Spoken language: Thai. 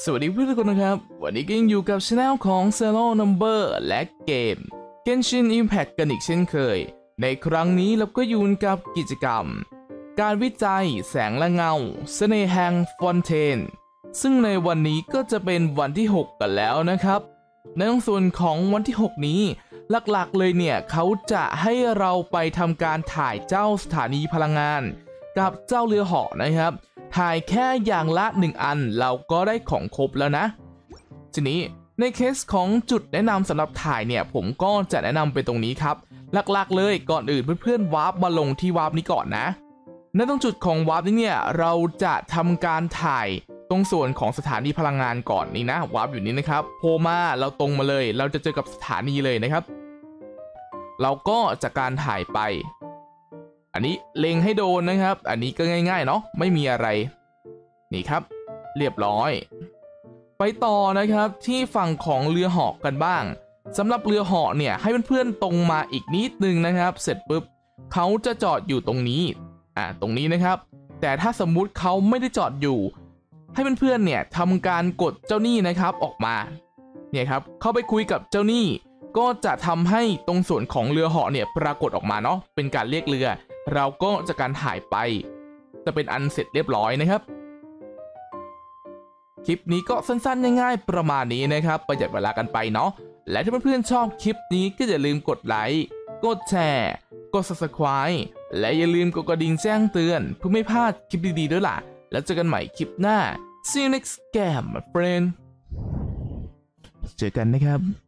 สวัสดีเพื่อนทุกคนนะครับวันนี้ก็ยังอยู่กับช anel ของ Zero Number และเกม Genshin Impact กันอีกเช่นเคยในครั้งนี้เราก็อยู่กับกิจกรรมการวิจัยแสงและเงาเสน่ห์แห่งฟอนเทนซึ่งในวันนี้ก็จะเป็นวันที่ 6 กันแล้วนะครับในส่วนของวันที่ 6 นี้หลักๆเลยเนี่ยเขาจะให้เราไปทำการถ่ายเจ้าสถานีพลังงานกับเจ้าเรือเหาะนะครับถ่ายแค่อย่างละ1อันเราก็ได้ของครบแล้วนะทีนี้ในเคสของจุดแนะนำสำหรับถ่ายเนี่ยผมก็จะแนะนำไปตรงนี้ครับหลักๆเลยก่อนอื่นเพื่อนๆวาร์ปมาลงที่วาร์ปนี้ก่อนนะในตรงจุดของวาร์ปนี้เนี่ยเราจะทำการถ่ายตรงส่วนของสถานีพลังงานก่อนนี่นะวาร์ปอยู่นี้นะครับโผล่มาเราตรงมาเลยเราจะเจอกับสถานีเลยนะครับเราก็จะการถ่ายไปอันนี้เล็งให้โดนนะครับอันนี้ก็ง่ายๆเนาะไม่มีอะไรนี่ครับเรียบร้อยไปต่อนะครับที่ฝั่งของเรือเหาะกันบ้างสำหรับเรือเหาะเนี่ยให้เพื่อนๆตรงมาอีกนิดนึงนะครับเสร็จปุ๊บเขาจะจอดอยู่ตรงนี้ตรงนี้นะครับแต่ถ้าสมมุติเขาไม่ได้จอดอยู่ให้เพื่อนๆเนี่ยทำการกดเจ้าหนี้นะครับออกมาเนี่ยครับเข้าไปคุยกับเจ้าหนี้ก็จะทำให้ตรงส่วนของเรือเหาะเนี่ยปรากฏออกมาเนาะเป็นการเรียกเรือเราก็จะการถ่ายไปจะเป็นอันเสร็จเรียบร้อยนะครับคลิปนี้ก็สั้นๆง่ายๆประมาณนี้นะครับประหยัดเวลากันไปเนาะและถ้าเพื่อนๆชอบคลิปนี้ก็อย่าลืมกดไลค์กดแชร์กด Subscribe และอย่าลืมกดกระดิ่งแจ้งเตือนเพื่อไม่พลาดคลิปดีๆด้วยล่ะแล้วเจอกันใหม่คลิปหน้า See you next game my friend เจอกันนะครับ